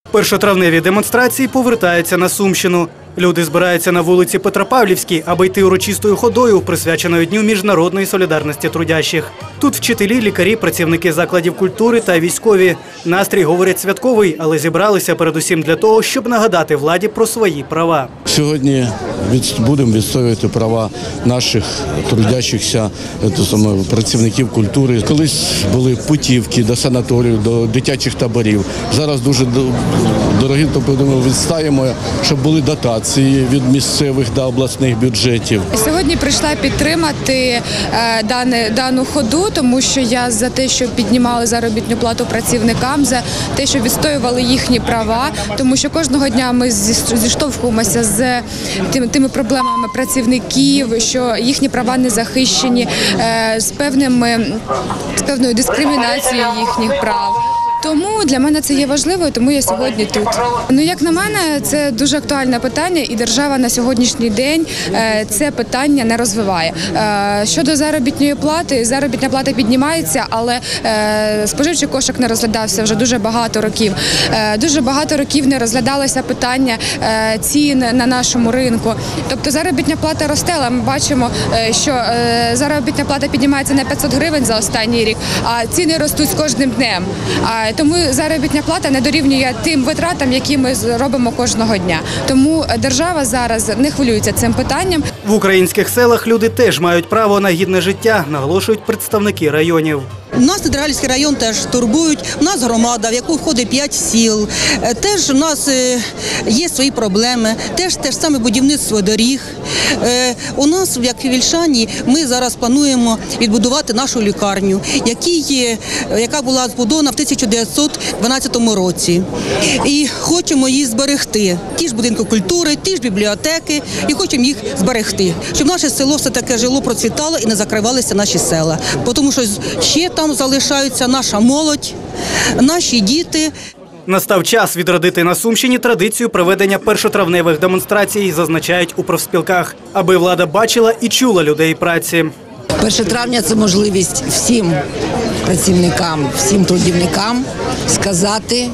Першотравневі демонстрації повертаються на Сумщину. Люди збираються на вулиці Петропавлівській, аби йти урочистою ходою, присвяченою Дню міжнародної солідарності трудящих. Тут вчителі, лікарі, працівники закладів культури та військові. Настрій, говорять, святковий, але зібралися передусім для того, щоб нагадати владі про свої права. Сьогодні будемо відстоювати права наших трудящихся працівників культури. Колись були путівки до санаторію, до дитячих таборів. Зараз дуже дорогі, тобто відстаємо, щоб були дотації від місцевих та обласних бюджетів. Сьогодні прийшла підтримати дану ходу, тому що я за те, щоб піднімали заробітну плату працівникам, за те, щоб відстоювали їхні права, тому що кожного дня ми зіштовхуємося з тими проблемами працівників, що їхні права не захищені, з певною дискримінацією їхніх прав. Тому для мене це є важливо, тому я сьогодні тут. Як на мене, це дуже актуальне питання, і держава на сьогоднішній день це питання не розвиває. Щодо заробітної плати, заробітна плата піднімається, але споживчий кошик не розглядався вже дуже багато років. Дуже багато років не розглядалося питання цін на нашому ринку. Тобто заробітна плата росте, але ми бачимо, що заробітна плата піднімається на 500 гривень за останній рік, а ціни ростуть з кожним днем. Тому заробітна плата не дорівнює тим витратам, які ми робимо кожного дня. Тому держава зараз не хвилюється цим питанням. В українських селах люди теж мають право на гідне життя, наголошують представники районів. У нас Недорогальський район теж турбують, у нас громада, в яку входить 5 сіл, теж у нас є свої проблеми, теж саме будівництво доріг. У нас, як в Вільшані, ми зараз плануємо відбудувати нашу лікарню, яка була збудована в 1912 році. І хочемо її зберегти. Ті ж будинки культури, ті ж бібліотеки, і хочемо їх зберегти, щоб наше село все-таки жило, процвітало і не закривалися наші села. Тому що ще там залишаються наша молодь, наші діти. Настав час відродити на Сумщині традицію проведення першотравневих демонстрацій, зазначають у профспілках, аби влада бачила і чула людей праці. 1 травня – це можливість всім працівникам, всім трудівникам сказати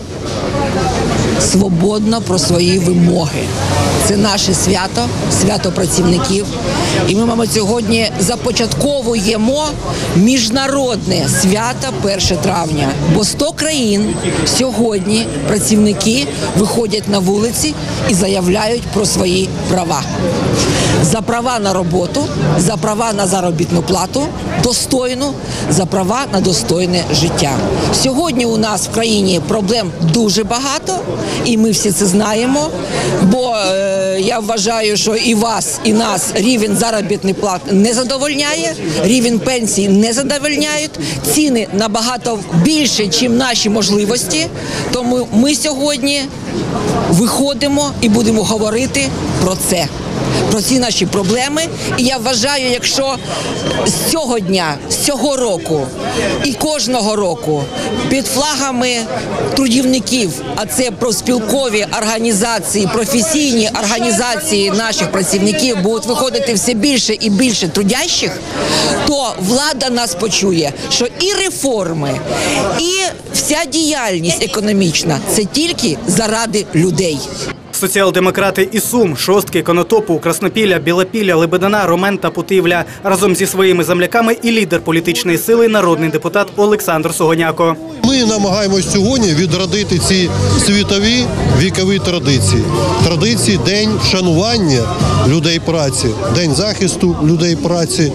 свободно про свої вимоги. Це наше свято, свято працівників. І ми, мабуть, сьогодні започатковуємо міжнародне свято 1 травня. Бо 100 країн сьогодні працівники виходять на вулиці і заявляють про свої права. За права на роботу, за права на заробітну плату, достойну, за права на достойне життя. Сьогодні у нас в країні проблем дуже багато, і ми всі це знаємо, бо я вважаю, що і вас, і нас рівень заробітної плати не задовольняє, рівень пенсій не задовольняють, ціни набагато більше, ніж наші можливості, тому ми сьогодні виходимо і будемо говорити про це. Про ці наші проблеми. І я вважаю, якщо з цього дня, з цього року і кожного року під флагами трудівників, а це профспілкові організації, професійні організації наших працівників будуть виходити все більше і більше трудящих, то влада нас почує, що і реформи, і вся діяльність економічна – це тільки заради людей. Соціал-демократи із Сум, Шостки, Конотопу, Краснопілля, Білопілля, Лебедина, Ромен та Путивля. Разом зі своїми земляками і лідер політичної сили, народний депутат Олександр Сугоняко. Ми намагаємось сьогодні відродити ці світові вікові традиції. Традиції День вшанування людей праці, День захисту людей праці.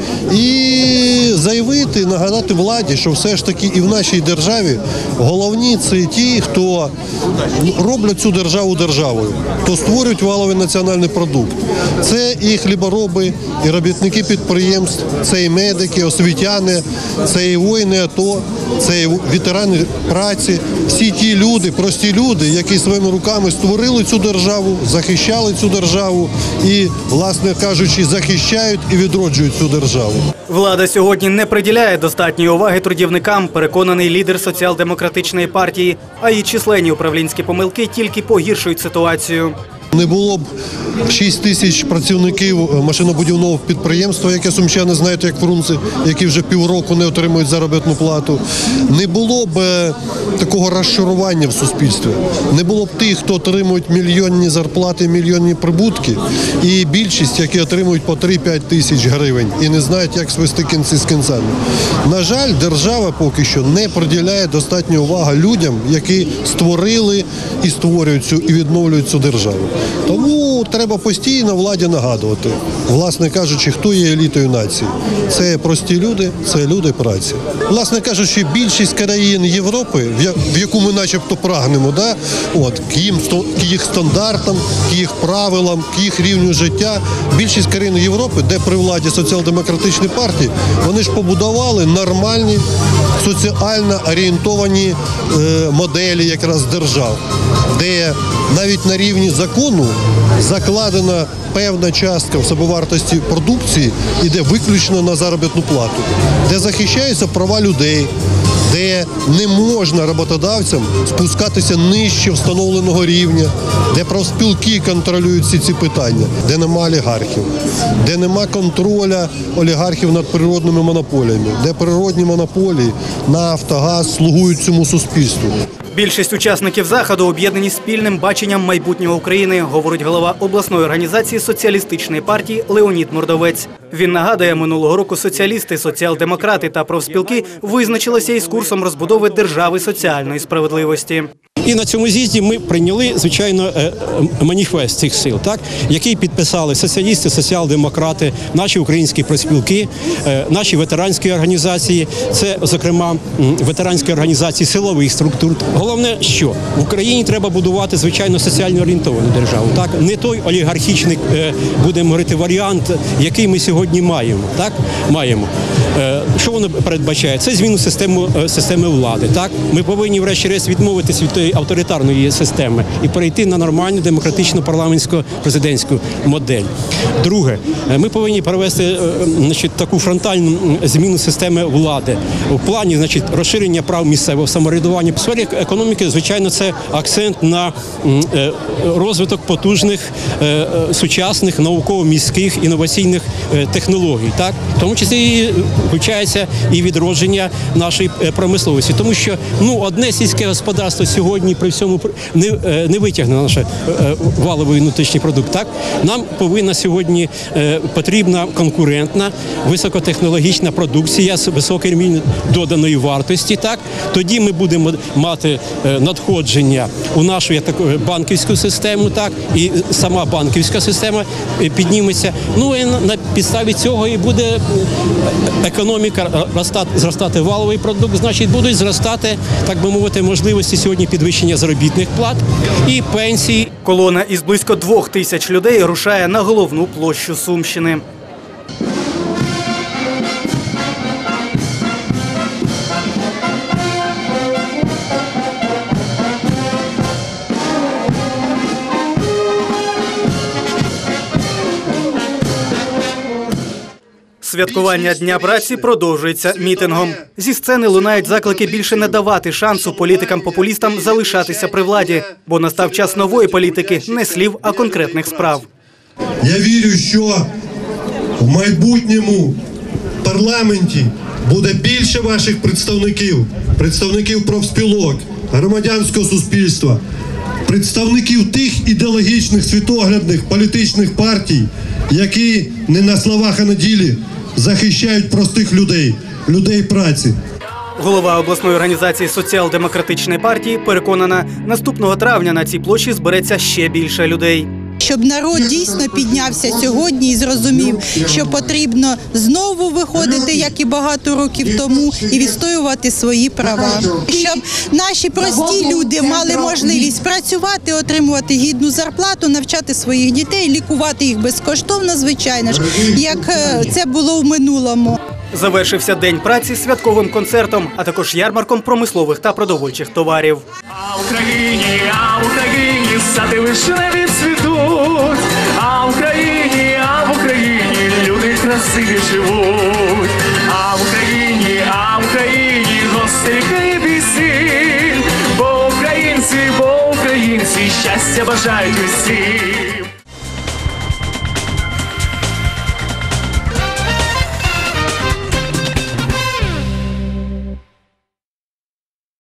І заявити, нагадати владі, що все ж таки і в нашій державі головні – це ті, хто роблять цю державу державою, хто створюють валовий національний продукт. Це і хлібороби, і робітники підприємств, це і медики, освітяни, це і воїни АТО, це і ветерани праці. Всі ті люди, прості люди, які своїми руками створили цю державу, захищали цю державу і, власне кажучи, захищають і відроджують цю державу. Влада сьогодні не приділяє достатньої уваги трудівникам, переконаний лідер соціал-демократичної партії, а її численні управлінські помилки тільки погіршують ситуацію. Не було б 6 тисяч працівників машинобудівного підприємства, яке сумчани знають як Фрунзе, які вже півроку не отримують заробітну плату. Не було б такого розчарування в суспільстві. Не було б тих, хто отримують мільйонні зарплати, мільйонні прибутки, і більшість, які отримують по 3-5 тисяч гривень і не знають, як свести кінці з кінцями. На жаль, держава поки що не приділяє достатньо уваги людям, які створили і створюють цю, і відновлюють цю державу. Тому треба постійно владі нагадувати, власне кажучи, хто є елітою нації. Це прості люди, це люди праці. Власне кажучи, більшість країн Європи, в яку ми начебто прагнемо, да? К їх стандартам, к їх правилам, к їх рівню життя, більшість країн Європи, де при владі соціал-демократичні партії, вони ж побудували нормальні, соціально орієнтовані моделі якраз держав, де навіть на рівні закону закладена певна частка в собівартості продукції іде виключно на заробітну плату, де захищаються права людей, де не можна роботодавцям спускатися нижче встановленого рівня, де профспілки контролюють всі ці питання, де нема олігархів, де нема контроля олігархів над природними монополіями, де природні монополії, нафта, газ слугують цьому суспільству. Більшість учасників заходу об'єднані спільним баченням майбутнього України, говорить голова обласної організації соціалістичної партії Леонід Мордовець. Він нагадує, минулого року соціалісти, соціал-демократи та профспілки визначилися із курсом розбудови держави соціальної справедливості. І на цьому з'їзді ми прийняли, звичайно, маніфест цих сил, так, який підписали соціалісти, соціал-демократи, наші українські профспілки, наші ветеранські організації, це, зокрема, ветеранські організації силових структур. Головне, що в Україні треба будувати, звичайно, соціально орієнтовану державу, так, не той олігархічний, будемо говорити, варіант, який ми сьогодні маємо, так, маємо. Що воно передбачає? Це зміну системи влади, так. Ми повинні, врешті-решт, відмовитись від тієї авторитарної системи і перейти на нормальну демократичну парламентсько-президентську модель. Друге, ми повинні провести, значить, таку фронтальну зміну системи влади в плані, значить, розширення прав місцевого самоврядування. В сфері економіки, звичайно, це акцент на розвиток потужних, сучасних, науково-міських, інноваційних технологій, так? В тому числі включається і відродження нашої промисловості, тому що, одне сільське господарство сьогодні при всьому не витягне наш валовий внутрішній продукт. Так? Нам повинна сьогодні потрібна конкурентна, високотехнологічна продукція з високим рівнем доданої вартості. Так? Тоді ми будемо мати надходження у нашу банківську систему, так? І сама банківська система підніметься. І на підставі цього і буде економіка зростати валовий продукт, значить будуть зростати, так би мовити, можливості сьогодні підвищення заробітних плат і пенсій. Колона із близько 2000 людей рушає на головну площу Сумщини. Святкування Дня праці продовжується мітингом. Зі сцени лунають заклики більше не давати шансу політикам-популістам залишатися при владі, бо настав час нової політики, не слів, а конкретних справ. Я вірю, що в майбутньому парламенті буде більше ваших представників профспілок, громадянського суспільства, представників тих ідеологічних, світоглядних, політичних партій, які не на словах, а на ділі захищають простих людей праці. Голова обласної організації соціал-демократичної партії переконана, наступного травня на цій площі збереться ще більше людей. Щоб народ дійсно піднявся сьогодні і зрозумів, що потрібно знову виходити, як і багато років тому, і відстоювати свої права. Щоб наші прості люди мали можливість працювати, отримувати гідну зарплату, навчати своїх дітей, лікувати їх безкоштовно, звичайно ж, як це було в минулому. Завершився День праці святковим концертом, а також ярмарком промислових та продовольчих товарів. А в Україні сади вишневі цвітуть, а в Україні люди красиві живуть, а в Україні гостей хліб і сіль, бо українці радості і щастя бажають усі.